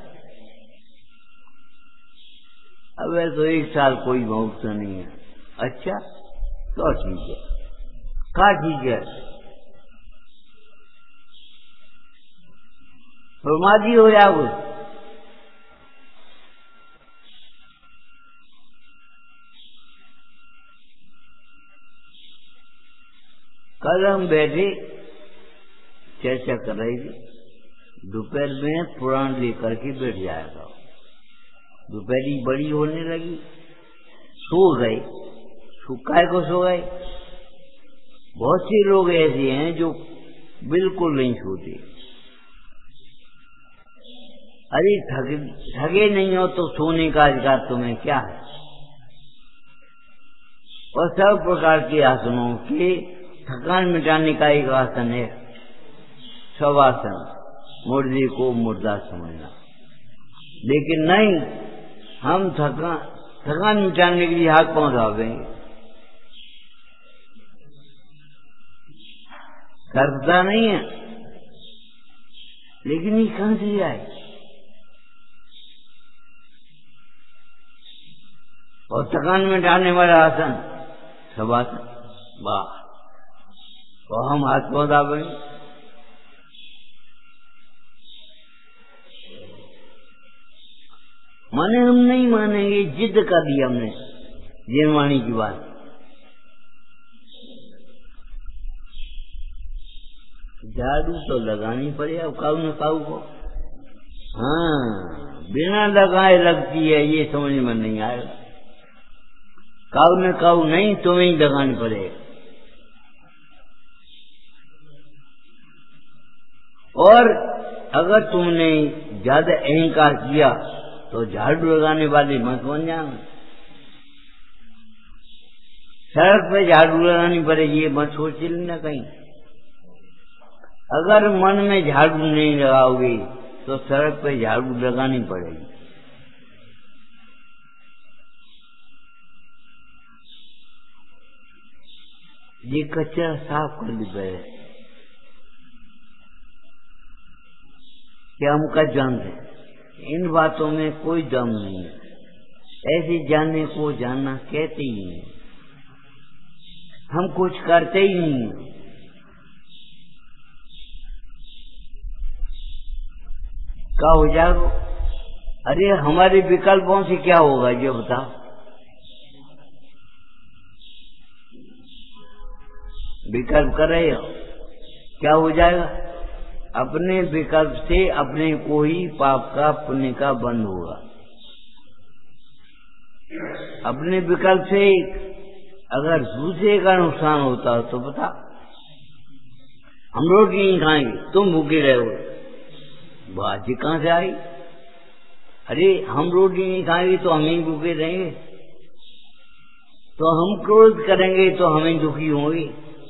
अब तो एक साल कोई मुहूर्त नहीं है, अच्छा तो ठीक है, क्या ठीक है, प्रमादी हो जाओगे। कल हम बैठे चर्चा कर रही थी, दोपहर में पुराण लेकर के बैठ जाएगा, दोपहरी बड़ी होने लगी, सो गए, सुखाए को सो गए। बहुत से लोग ऐसे हैं जो बिल्कुल नहीं सोते, अरे थक थके नहीं हो तो सोने का अधिकार तुम्हें क्या है। और सब प्रकार के आसनों के थकान मिटाने का एक आसन है शवासन, मुर्दे को मुर्दा समझना। लेकिन नहीं, हम थकान थकान मिटाने के लिए हाथ पहुंचा देंगे, करता नहीं है, लेकिन ये कहां से आए? और थकान मिटाने वाला आसन सब आसन, वाह। तो हम हाथ पौधा बने, माने हम नहीं मानेंगे, जिद कर दी हमने जीवनवाणी की बात। झाड़ू तो लगानी पड़े अब काऊ न काऊ को, हाँ बिना लगाए लगती है, ये समझ में नहीं आएगा। काऊ न काऊ नहीं, तुम्हें ही लगानी पड़ेगा। और अगर तुमने ज्यादा अहंकार किया तो झाड़ू लगाने वाली मत बन जाना। सड़क पे झाड़ू लगानी पड़ेगी ये मत सोच लेना कहीं। अगर मन में झाड़ू नहीं लगाओगे तो सड़क पे झाड़ू लगानी पड़ेगी। ये कचरा साफ कर ली पहले, क्या हम कच जानते हैं? इन बातों में कोई दम नहीं है, ऐसे जानने को जानना कहते ही नहीं, हम कुछ करते ही नहीं। क्या हो जाएगा? अरे हमारे विकल्पों से क्या होगा ये बताओ? विकल्प कर रहे हो, क्या हो जाएगा? अपने विकल्प से अपने को ही पाप का पुण्य का बंध होगा। अपने विकल्प से अगर दूसरे का नुकसान होता तो बता, हम रोटी नहीं खाएंगे, तुम भूखे रहोगे, बात कहां से आई? अरे हम रोटी नहीं खाएंगे तो हम ही भूखे रहेंगे, तो हम क्रोध करेंगे तो हमें दुखी होंगे।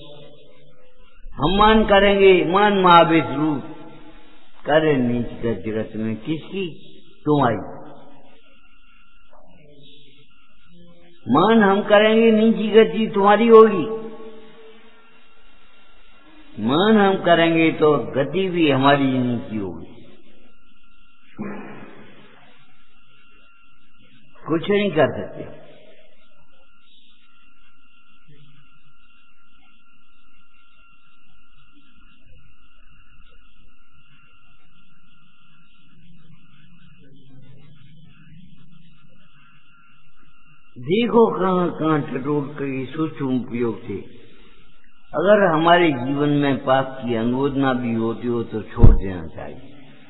हम मान करेंगे, मान महावीर रूप करे नीच जगत में किसकी? तुम्हारी। मान हम करेंगे, नीची गति तुम्हारी होगी। मान हम करेंगे तो गति भी हमारी नीची होगी। कुछ नहीं कर सकते। देखो कहां कहां टटोल के सूक्ष्म उपयोग थे। अगर हमारे जीवन में पाप की अनुमोदना भी होती हो तो छोड़ देना चाहिए।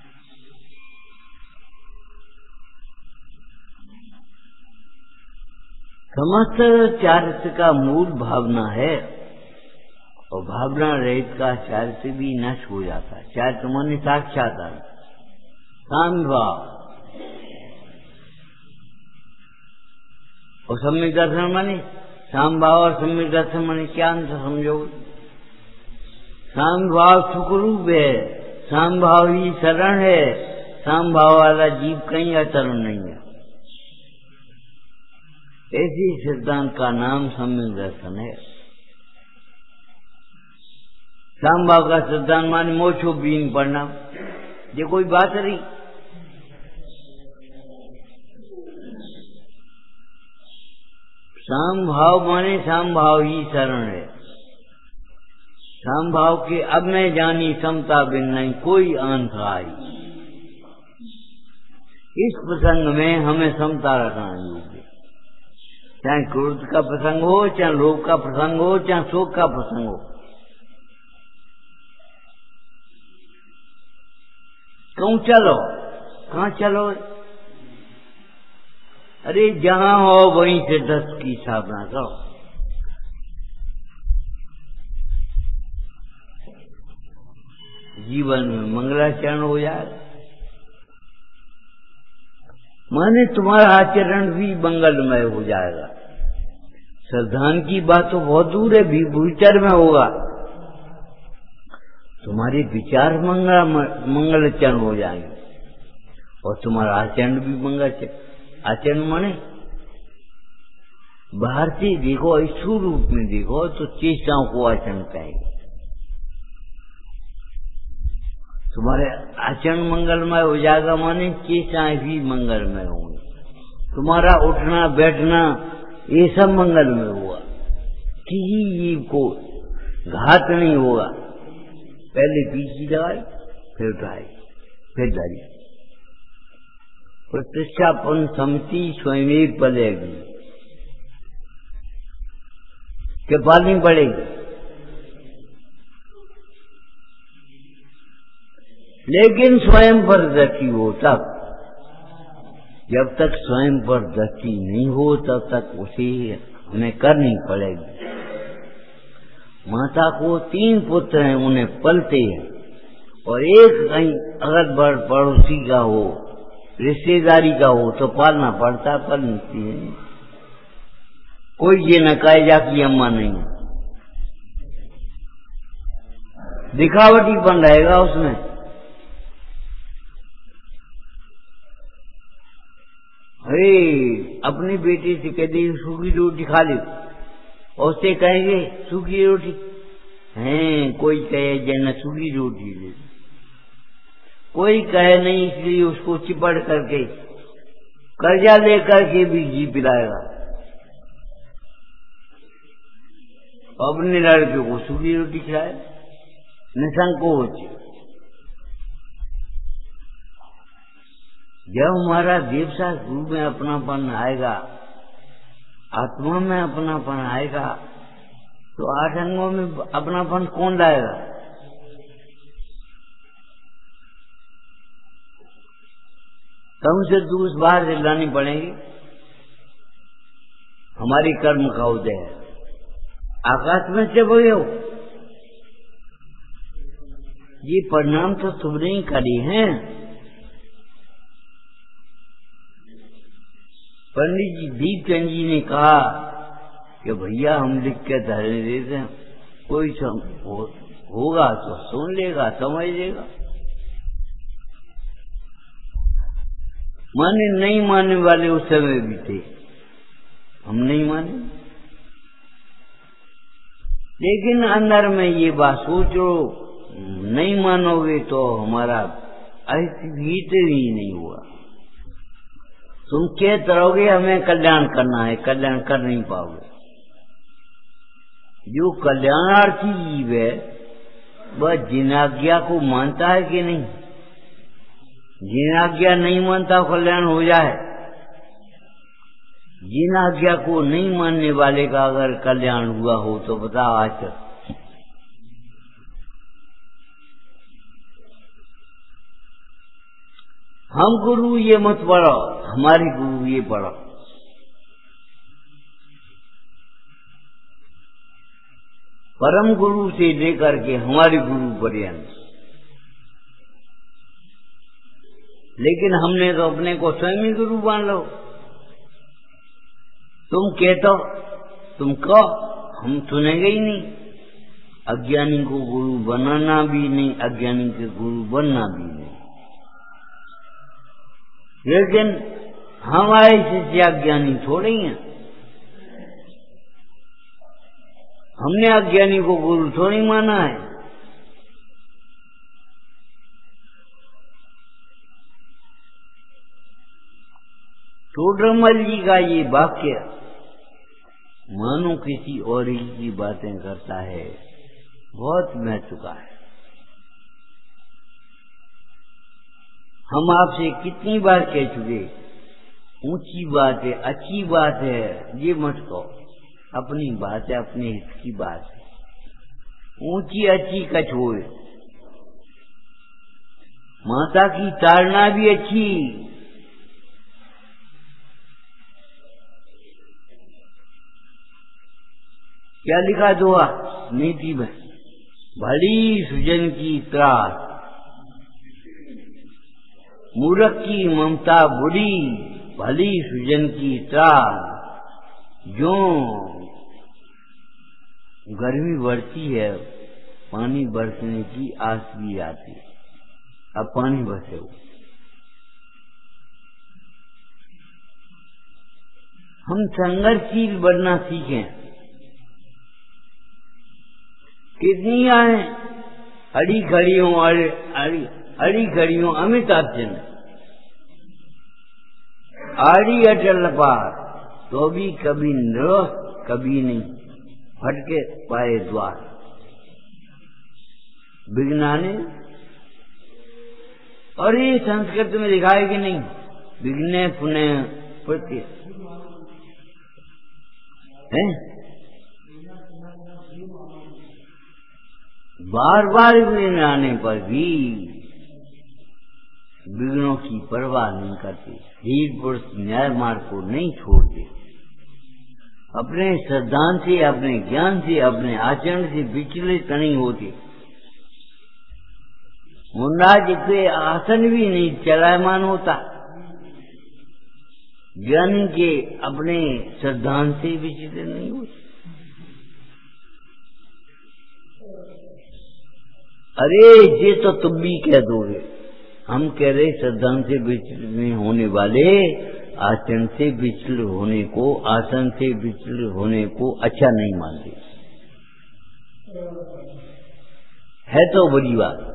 समस्त चारित्र का मूल भावना है और भावना रहित का चारित्र भी नष्ट हो जाता है। चारित्र माने साक्षात्कार, साम्य भाव और सम्यक दर्शन माने साम भाव और सम्यक दर्शन माने क्या अंतर समझोगे? साम भाव सुख रूप है, साम भाव ही शरण है, साम भाव वाला जीव कहीं अचरण नहीं है। ऐसी सिद्धांत का नाम सम्यक दर्शन है। साम भाव का सिद्धांत माने मोक्षो बीन पढ़ना, ये कोई बात नहीं। साम भाव माने साम भाव ही शरण है। साम भाव के अब मैं जानी समता बिन नहीं कोई अंत आई। इस प्रसंग में हमें समता रखना चाहिए, चाहे क्रोध का प्रसंग हो, चाहे लोभ का प्रसंग हो, चाहे शोक का प्रसंग हो। कहूं चलो, कहां चलो? अरे जहां हो वहीं से दस की साधना करो। जीवन में मंगलाचरण हो जाएगा, माने तुम्हारा आचरण भी मंगलमय हो जाएगा। श्रद्धान की बात तो बहुत दूर है, भी भीतर में होगा। तुम्हारे विचार मंगल मंगलाचरण हो जाएंगे और तुम्हारा आचरण भी मंगलाचरण। आचरण माने बाहर से देखो, स्थूल रूप में देखो तो चेष्टाओं को आचरण कहेंगे। तुम्हारे आचरण मंगलमय हो जाएगा, माने चेष्टाएं भी मंगलमय होंगी। तुम्हारा उठना बैठना ये सब मंगल में हुआ, किसी जीव को घात नहीं होगा। पहले पीछे लगाई, फिर उठाई, फिर धरी। प्रतिष्ठापन समिति स्वयं ही पलेगी कि पालनी पड़ेगी, लेकिन स्वयं पर दृष्टि हो तब। जब तक स्वयं पर दृष्टि नहीं हो तब तक उसे हमें करनी पड़ेगी। माता को तीन पुत्र हैं, उन्हें पलते हैं, और एक कहीं अगर बड़ पड़ोसी का हो, रिश्तेदारी का हो तो पालना पड़ता, पालती है। कोई ये न कहेगा कि अम्मा नहीं, दिखावटीपन रहेगा उसमें। अरे अपनी बेटी से कह दी सूखी रोटी खा ली, और उससे कहेंगे सूखी रोटी है, कोई कहे जैन सूखी रोटी ले, कोई कहे नहीं, इसलिए उसको चिपड़ करके कर्जा लेकर के भी घी पिलाएगा। अपने लड़के को सूखी रोटी खिलाए, निसंकोच। जब हमारा देवसा रूप में अपनापन आएगा, आत्मा में अपनापन आएगा, तो आठ अंगों में अपनापन कौन लाएगा? कम से दूस बाहर से लानी पड़ेगी। हमारी कर्म का उदय है, आकाश में से बोले हो, ये परिणाम तो तुमने ही करे हैं। पंडित जी दीपचंद जी ने कहा कि भैया हम लिख के धरने देते हैं, कोई सम, हो, होगा तो सुन लेगा, समझ लेगा। माने नहीं मानने वाले उस समय भी थे, हम नहीं माने, लेकिन अंदर में ये बात सोचो, नहीं मानोगे तो हमारा अस्तित्व ही नहीं हुआ। तुम कहते रहोगे हमें कल्याण करना है, कल्याण कर नहीं पाओगे। जो कल्याणार्थी जीव है वह जिनाज्ञा को मानता है कि नहीं? जिनाज्ञा नहीं मानता कल्याण हो जाए। जिनाज्ञा को नहीं मानने वाले का अगर कल्याण हुआ हो तो बता आज तक। हम गुरु ये मत पढ़ो, हमारी गुरु ये पढ़ो। परम गुरु से लेकर के हमारे गुरु पर्यंत। लेकिन हमने तो अपने को स्वयं ही गुरु मान लो। तुम कहते हो, तुम कहो, हम सुनेंगे ही नहीं। अज्ञानी को गुरु बनाना भी नहीं, अज्ञानी के गुरु बनना भी नहीं। लेकिन हमारे शिष्य अज्ञानी थोड़े ही हैं। हमने अज्ञानी को गुरु थोड़ी माना है। टोडरमल जी का ये वाक्य मानो किसी और ही की बातें करता है, बहुत महत्व का है। हम आपसे कितनी बार कह चुके, ऊंची बात है, अच्छी बात है, ये मत कहो। अपनी बात है, अपने हित की बात है। ऊंची अच्छी का छोड़। माता की ताड़ना भी अच्छी। क्या लिखा दुआ नीति में? भली सुजन की त्रास, मूर्ख की ममता बुरी, भली सुजन की त्रास। जो गर्मी बढ़ती है, पानी बरसने की आस भी आती है। अब पानी बरसे हो, हम संघर्षशील बनना सीखें। कितनी आए अड़ी खड़ियों अड़ी अड़ी खड़ियों अमिताभ बच्चन, आड़ी अटल पार, तो भी कभी निरोध कभी नहीं, फटके पाए द्वार। विज्ञानी और ये संस्कृत में लिखा है कि नहीं, विघ्ने पुण्य प्रति है। बार बार विघ्न आने पर भी विघ्नों की परवाह नहीं करते, धीर पुरुष न्याय मार्ग को नहीं छोड़ते, अपने सिद्धांत से, अपने ज्ञान से, अपने आचरण से विचलित नहीं होते। मुंडाज के आसन भी नहीं चलायमान होता, ज्ञान के अपने सिद्धांत से विचलित नहीं होते। अरे ये तो तुम भी कह दोगे, हम कह रहे सिद्धांत से विचलित नहीं होने वाले आचरण से विचलित होने को, आसन से विचलित होने को अच्छा नहीं मानते, है तो बड़ी बात।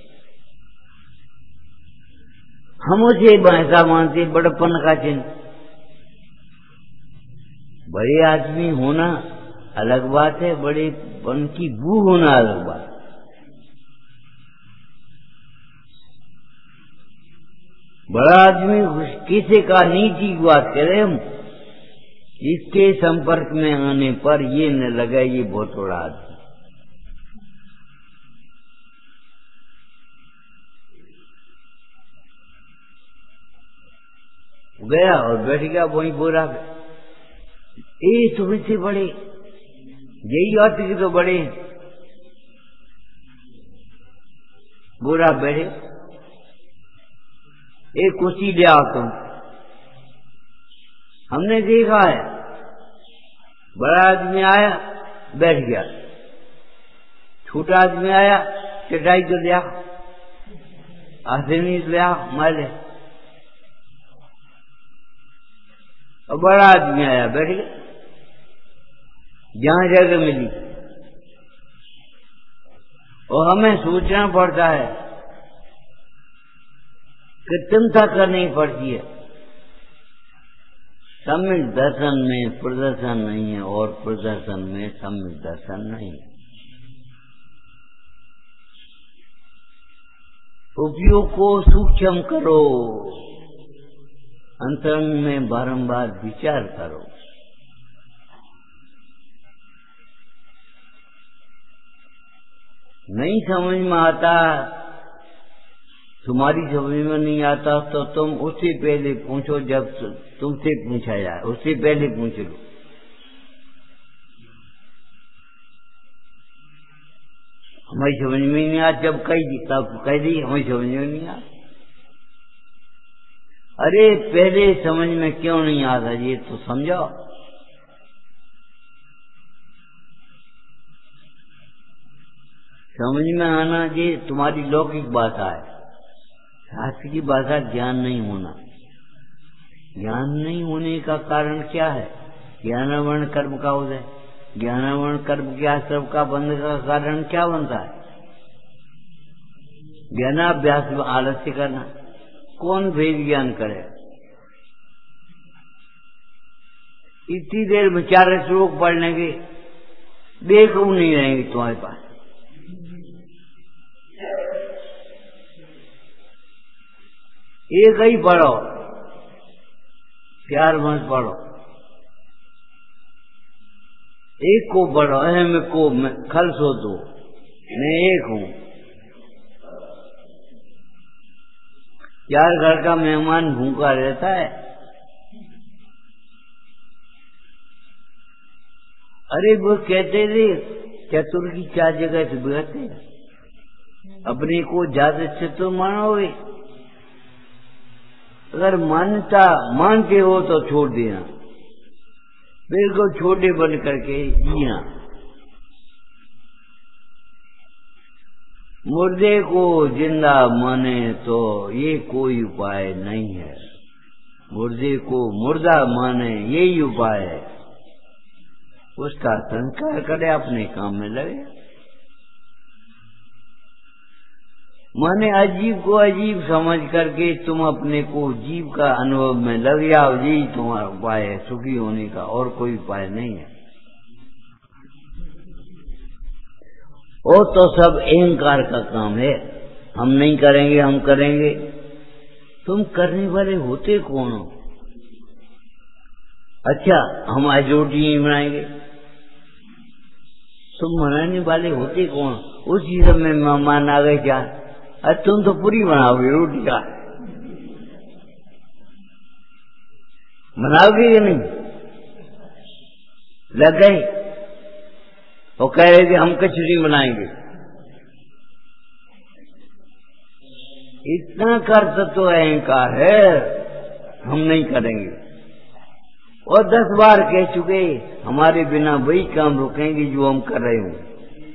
हम उसे ऐसा मानते बड़पन का चिन्ह। बड़े आदमी होना अलग बात है, बड़ेपन की बू होना अलग बात। बड़ा आदमी किसी का नीति की बात करें हम, इसके संपर्क में आने पर ये न लगे ये बहुत बड़ा आदमी। गया और बैठ गया वहीं बोरा पे, ए तुमसे बड़े, यही आती थी तो बड़े। बोरा बैठे, एक कुर्सी ले आओ तुम। हमने देखा है, बड़ा आदमी आया बैठ गया, छोटा आदमी आया चटाई तो लिया, आसनी लिया माले, और बड़ा आदमी आया बैठ गया जहां जगह मिली। और हमें सोचना पड़ता है, कृत्रिमता करनी पड़ती है। सम्यक दर्शन में प्रदर्शन नहीं है और प्रदर्शन में सम्यक दर्शन नहीं। उपयोग को सूक्ष्म करो, अंतरंग में बारंबार विचार करो। नहीं समझ में आता, तुम्हारी समझ में नहीं आता तो तुम उससे पहले पूछो जब तुमसे पूछा जाए, उससे पहले पूछ लो। हमारी समझ में नहीं आता, जब कही दी तब कह दी हमारी समझ में नहीं आता। अरे पहले समझ में क्यों नहीं आता ये तो समझाओ। समझ में आना ये तुम्हारी लौकिक भाषा है, शास्त्र की भाषा ज्ञान नहीं होना। ज्ञान नहीं होने का कारण क्या है? ज्ञानावरण कर्म का उदय, ज्ञानावरण कर्म के आश्रम का बंध का कारण क्या बनता है? ज्ञानाभ्यास में आलस्य करना। कौन वेद ज्ञान करे? इतनी देर बेचारे श्लोक पढ़ने के देखो नहीं रहेंगे तुम्हारे पास। एक ही पढ़ो, चार मत पढ़ो, एक को पढ़ो। अहम को खल सो दो, मैं एक हूं। चार घर का मेहमान भूखा रहता है। अरे वो कहते थे चतुर की चार जगह से बिगड़ते, अपने को ज्यादा चतुर मानोगे। अगर मानता मानते हो तो छोड़ देना, बिल्कुल छोटे बन करके जीना। मुर्दे को जिंदा माने तो ये कोई उपाय नहीं है, मुर्दे को मुर्दा माने यही उपाय है। उसका संस्कार करे, अपने काम में लगे। माने अजीब को अजीब समझ करके तुम अपने को जीव का अनुभव में लग जाओ, यही तुम्हारा उपाय है सुखी होने का, और कोई उपाय नहीं है। वो तो सब अहंकार का काम है, हम नहीं करेंगे हम करेंगे। तुम करने वाले होते कौन हो? अच्छा हम आज रोटी नहीं बनाएंगे, तुम बनाने वाले होते कौन? उसी समय मेहमान आ गए, क्या अरे तुम तो पूरी बनाओगे रोटी का, बनाओगे कि नहीं? लग गए और कह रहे थे हम कचौरी बनाएंगे। इतना कर तो अहंकार है, हम नहीं करेंगे। और दस बार कह चुके हमारे बिना वही काम रुकेंगे जो हम कर रहे हों।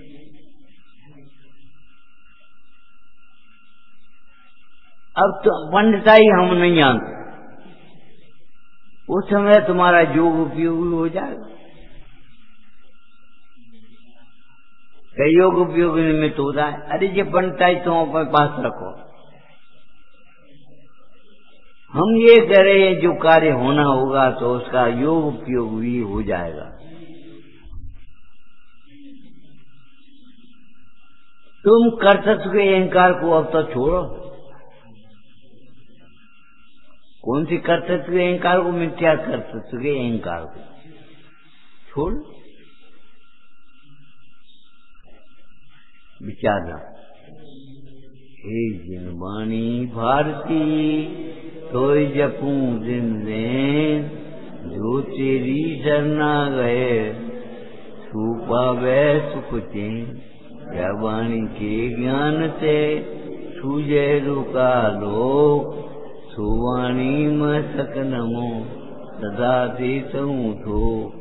अब तो पंडिताई हम नहीं जानते, उस समय तुम्हारा योग उपयोगी हो जाएगा। कई योग उपयोगी निमित्त होता है, अरे ये पंडिताई तुम अपने पास रखो। हम ये कह रहे हैं जो कार्य होना होगा तो उसका योग उपयोग भी हो जाएगा। तुम कर्तव्य के अहंकार को अब तो छोड़ो। कौन सी कर्तव्य के अहंकार को? मिथ्या कर्तव्य के अहंकार को छोड़ विचारना। हे जिनवाणी भारती तोय जपू दिन दिन, जो तेरी शरणा गए छुपा वे सुख चैन। क्या वाणी के ज्ञान से सूझे रुका लोक, सुवाणी में सक नमो सदा देतहूँ ठोक।